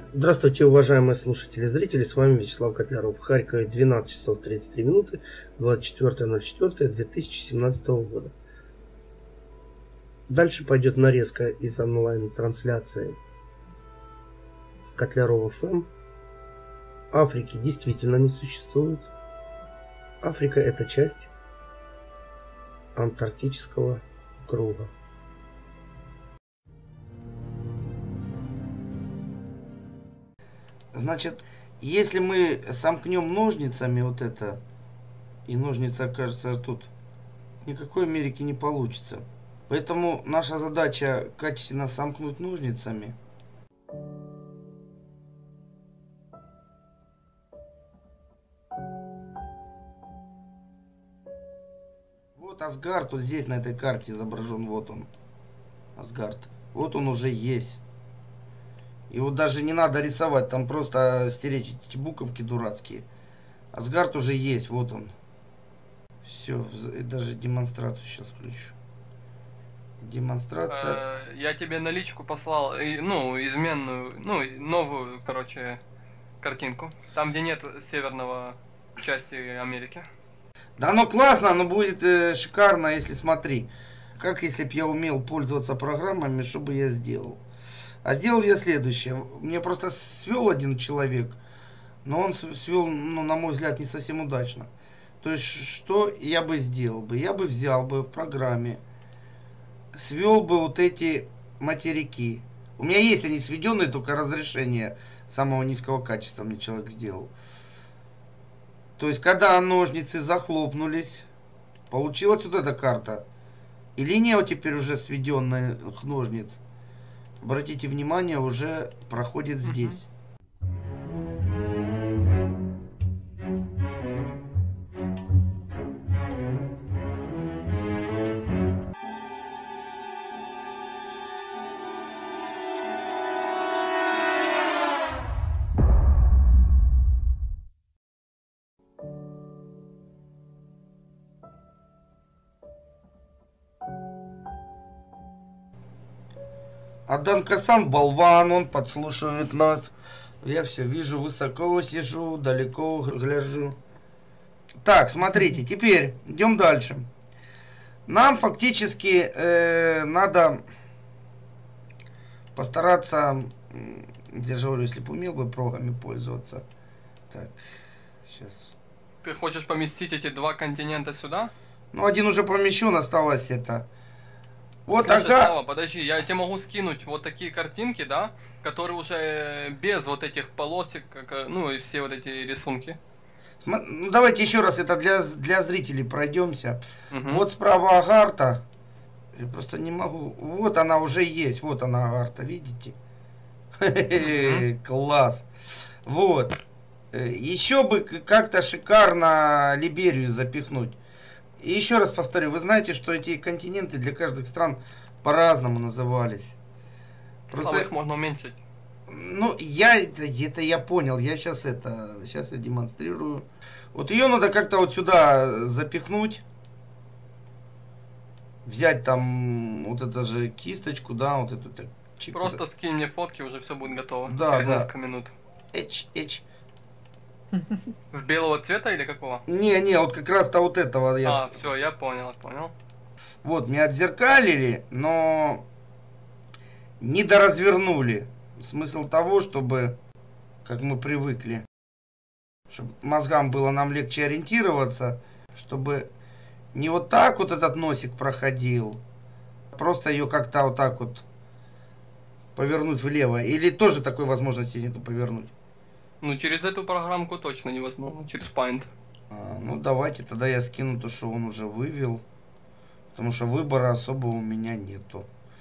Здравствуйте, уважаемые слушатели и зрители, с вами Вячеслав Котляров. В Харькове 12 часов 33 минуты, 24.04.2017 года. Дальше пойдет нарезка из онлайн-трансляции с Котляров ФМ. Африки действительно не существует. Африка — это часть антарктического круга. Значит, если мы сомкнем ножницами вот это, и ножницы окажется тут, никакой Америки не получится. Поэтому наша задача качественно сомкнуть ножницами. Вот Асгард, вот здесь на этой карте изображен, вот он, Асгард. Вот он уже есть. Его даже не надо рисовать, там просто стереть эти буковки дурацкие. Асгард уже есть, вот он. Все, даже демонстрацию сейчас включу. Демонстрация. Я тебе наличку послал, ну, изменную, ну, новую, короче, картинку. Там, где нет северного части Америки. Да оно классно, оно будет шикарно, если смотри. Как если б я умел пользоваться программами, что бы я сделал? А сделал я следующее. Мне просто свел один человек, но он свел, ну, на мой взгляд, не совсем удачно. То есть, что я бы сделал бы? Я бы взял бы в программе, свел бы вот эти материки. У меня есть они сведенные, только разрешение самого низкого качества мне человек сделал. То есть, когда ножницы захлопнулись, получилась вот эта карта. И линия вот теперь уже сведенных ножниц, обратите внимание, уже проходит здесь. А Данкасан болван, он подслушивает нас. Я все вижу, высоко сижу, далеко гляжу. Так, смотрите, теперь идем дальше. Нам фактически надо постараться, я же говорю, если бы умел бы прогами пользоваться. Так, сейчас. Ты хочешь поместить эти два континента сюда? Ну, один уже помещен, осталось это. Вот, Слушай, ага. Слава, подожди, я тебе могу скинуть вот такие картинки, да, которые уже без вот этих полосек, ну и все вот эти рисунки. Ну, давайте еще раз это для зрителей пройдемся. Угу. Вот справа Агарта. Я просто не могу. Вот она уже есть. Вот она Агарта, видите? Класс. Вот. Еще бы как-то шикарно Либерию запихнуть. И еще раз повторю, вы знаете, что эти континенты для каждых стран по-разному назывались. Просто их можно уменьшить. Ну, это я понял. Сейчас я демонстрирую. Вот ее надо как-то вот сюда запихнуть. Взять там вот эту же кисточку, да, вот эту так. Просто скинь мне фотки, уже все будет готово. Да, через несколько минут. Эч. В белого цвета или какого? Не, вот как раз-то вот этого я. А, все, я понял. Вот, мне отзеркалили, но не доразвернули. Смысл того, чтобы, как мы привыкли, чтобы мозгам было нам легче ориентироваться, чтобы не вот так вот этот носик проходил, просто ее как-то вот так вот повернуть влево. Или тоже такой возможности нету повернуть? Ну, через эту программку точно невозможно, через Paint. Ну, давайте тогда я скину то, что он уже вывел. Потому что выбора особо у меня нету.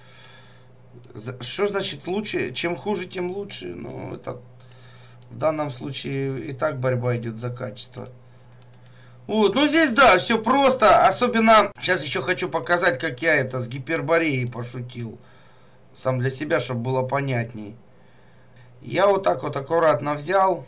Что значит лучше? Чем хуже, тем лучше. Ну, это в данном случае и так борьба идет за качество. Вот, ну здесь, да, все просто. Особенно, сейчас еще хочу показать, как я это с Гипербореей пошутил. Сам для себя, чтобы было понятней. Я вот так вот аккуратно взял.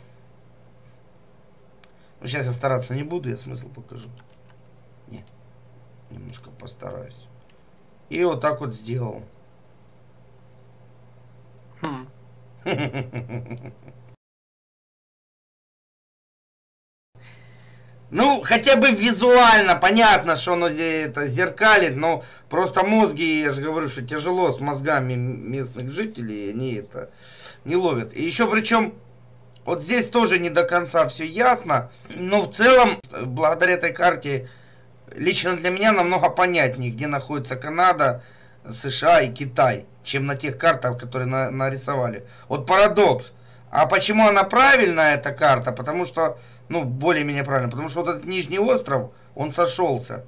Ну, сейчас я стараться не буду, я смысл покажу. Нет, немножко постараюсь. И вот так вот сделал. Ну, хотя бы визуально понятно, что оно это зеркалит, но просто мозги, я же говорю, что тяжело с мозгами местных жителей, они это не ловят. И еще причем, вот здесь тоже не до конца все ясно, но в целом, благодаря этой карте, лично для меня намного понятнее, где находится Канада, США и Китай, чем на тех картах, которые нарисовали. Вот парадокс. А почему она правильная, эта карта? Потому что, ну, более-менее правильно. Потому что вот этот нижний остров, он сошелся.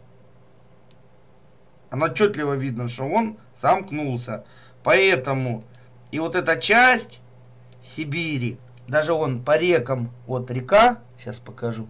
Оно отчетливо видно, что он сомкнулся. Поэтому и вот эта часть Сибири, даже он по рекам, вот река, сейчас покажу,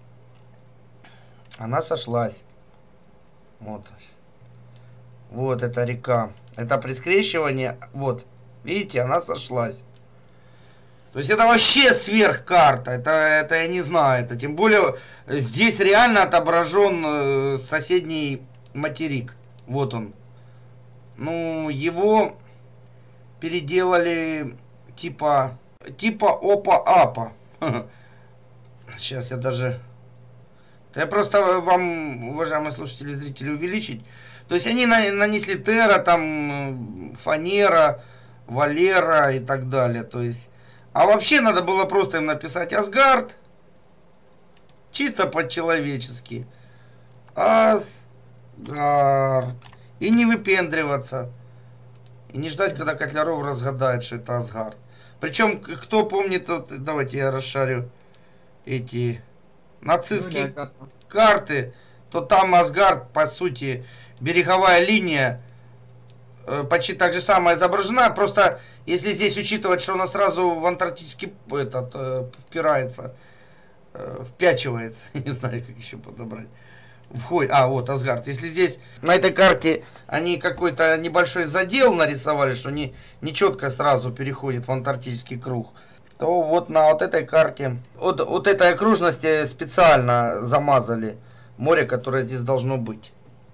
она сошлась. Вот. Вот эта река. Это при скрещивании, вот, видите, она сошлась. То есть это вообще сверхкарта, это я не знаю, это тем более здесь реально отображен соседний материк, вот он. Ну, его переделали типа опа-апа. Сейчас я даже... Я просто вам, уважаемые слушатели и зрители, увеличить. То есть они нанесли Терра, там, Фанера, Валера и так далее, то есть... А вообще надо было просто им написать Асгард. Чисто по-человечески. Асгард. И не выпендриваться. И не ждать, когда Котляров разгадает, что это Асгард. Причем, кто помнит, вот, давайте я расшарю эти нацистские карты, то там Асгард, по сути, береговая линия почти так же самое изображена. Просто если здесь учитывать, что она сразу в антарктический впирается, впячивается, не знаю, как еще подобрать. Входит, вот Асгард. Если здесь на этой карте они какой-то небольшой задел нарисовали, что не четко сразу переходит в антарктический круг, то вот на вот этой карте, вот этой окружности специально замазали море, которое здесь должно быть.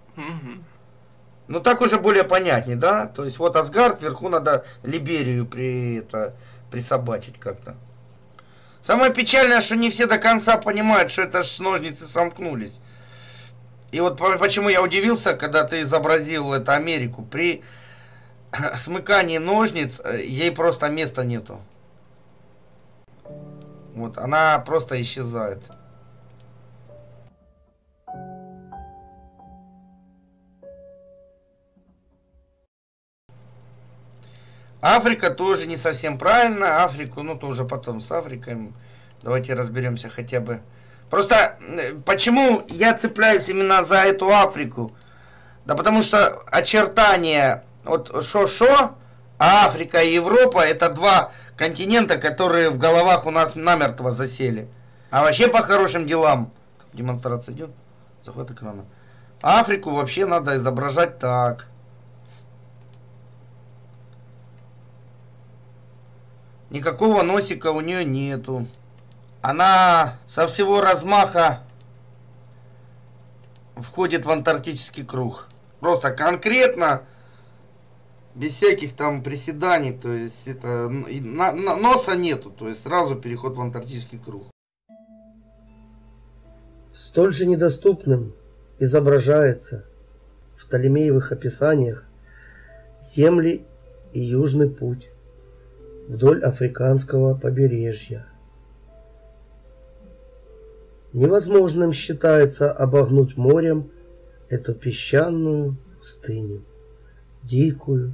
Ну так уже более понятнее, да? То есть вот Асгард, вверху надо Либерию присобачить как-то. Самое печальное, что не все до конца понимают, что это ж ножницы сомкнулись. И вот почему я удивился, когда ты изобразил это Америку. При смыкании ножниц ей просто места нету. Вот, она просто исчезает. Африка тоже не совсем правильно. Африку, ну тоже потом с Африкой. Давайте разберемся хотя бы. Просто почему я цепляюсь именно за эту Африку? Да потому что очертания, вот шо-шо, а Африка и Европа — это два континента, которые в головах у нас намертво засели. А вообще по хорошим делам, демонстрация идет, захват экрана, Африку вообще надо изображать так. Никакого носика у нее нету. Она со всего размаха входит в антарктический круг. Просто конкретно, без всяких там приседаний. То есть это носа нету. То есть сразу переход в антарктический круг. Столь же недоступным изображается в Птолемеевых описаниях земли и Южный путь вдоль африканского побережья. Невозможным считается обогнуть морем эту песчаную пустыню, дикую,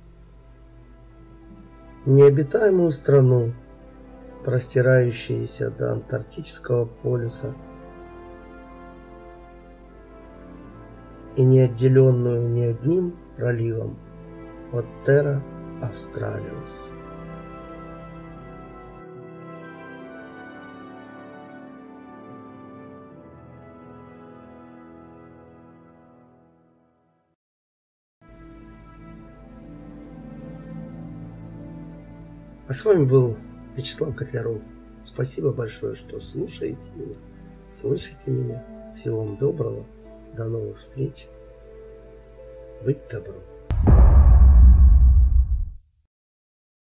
необитаемую страну, простирающуюся до Антарктического полюса и не отделенную ни одним проливом от Терра Австралиус. А с вами был Вячеслав Котляров. Спасибо большое, что слушаете меня, слышите меня. Всего вам доброго. До новых встреч. Быть добром.